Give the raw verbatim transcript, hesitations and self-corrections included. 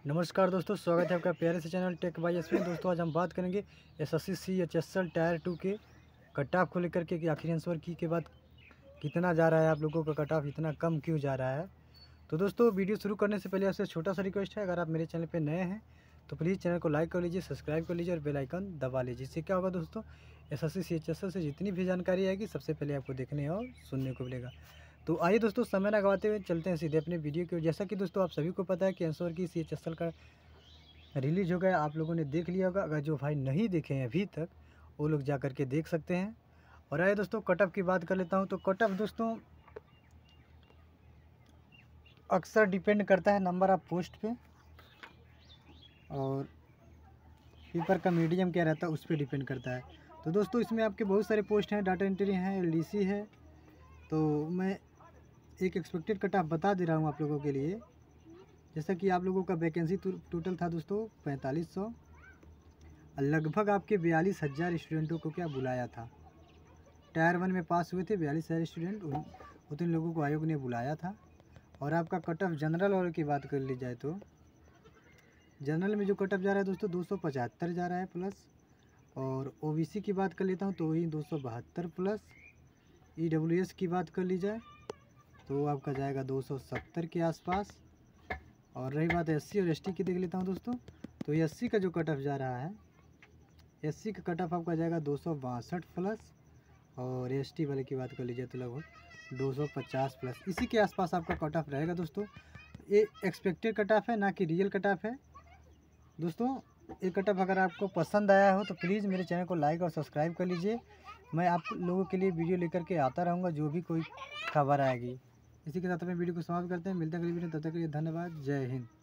नमस्कार दोस्तों, स्वागत है आपका प्यारे से चैनल टेक बाय एस में। दोस्तों आज हम बात करेंगे S S C C H S L tier two के कट ऑफ को लेकर के कि आखिर आंसर की के बाद कितना जा रहा है, आप लोगों का कट ऑफ इतना कम क्यों जा रहा है। तो दोस्तों वीडियो शुरू करने से पहले आपसे छोटा सा रिक्वेस्ट है, अगर आप मेरे चैनल पर नए हैं तो प्लीज़ चैनल को लाइक कर लीजिए, सब्सक्राइब कर लीजिए और बेल आइकन दबा लीजिए। इससे क्या होगा दोस्तों, S S C C H S L से जितनी भी जानकारी आएगी सबसे पहले आपको देखने और सुनने को मिलेगा। तो आइए दोस्तों, समय ना गवाते हुए चलते हैं सीधे अपने वीडियो की। जैसा कि दोस्तों आप सभी को पता है कि answer key C H S L का रिलीज हो गया, आप लोगों ने देख लिया होगा। अगर जो भाई नहीं देखे हैं अभी तक वो लोग जा कर के देख सकते हैं। और आइए दोस्तों कट ऑफ की बात कर लेता हूं। तो कट ऑफ दोस्तों अक्सर डिपेंड करता है नंबर ऑफ पोस्ट पे और पेपर का मीडियम क्या रहता है उस पर डिपेंड करता है। तो दोस्तों इसमें आपके बहुत सारे पोस्ट हैं, डाटा एंट्री हैं, एल डी सी है। तो मैं एक एक्सपेक्टेड कट ऑफ बता दे रहा हूँ आप लोगों के लिए। जैसा कि आप लोगों का वैकेंसी टोटल था दोस्तों पैंतालीस सौ, लगभग आपके बयालीस हज़ार स्टूडेंटों को क्या बुलाया था। टायर वन में पास हुए थे बयालीस हज़ार स्टूडेंट, उन उतने लोगों को आयोग ने बुलाया था। और आपका कट ऑफ जनरल और की बात कर ली जाए तो जनरल में जो कट ऑफ जा रहा है दोस्तों दो सौ पचहत्तर जा रहा है प्लस। और ओ बी सी की बात कर लेता हूँ तो वही दो सौ बहत्तर प्लस। ई डब्ल्यू एस की बात कर ली जाए तो आपका जाएगा दो सौ सत्तर के आसपास। और रही बात एस सी और एस टी की देख लेता हूँ दोस्तों, तो एस सी का जो कट ऑफ जा रहा है, एस सी का कट ऑफ आपका जाएगा दो सौ बासठ प्लस। और एस टी वाले की बात कर लीजिए तो लगभग दो सौ पचास प्लस, इसी के आसपास आपका कट ऑफ रहेगा दोस्तों। ये एक्सपेक्टेड कट ऑफ है, ना कि रियल कट ऑफ है दोस्तों। ये कट ऑफ अगर आपको पसंद आया हो तो प्लीज़ मेरे चैनल को लाइक और सब्सक्राइब कर लीजिए। मैं आप लोगों के लिए वीडियो लेकर के आता रहूँगा जो भी कोई खबर आएगी। इसी के साथ में वीडियो को समाप्त करते हैं, मिलते हैं अगली वीडियो, तब तक के लिए धन्यवाद, जय हिंद।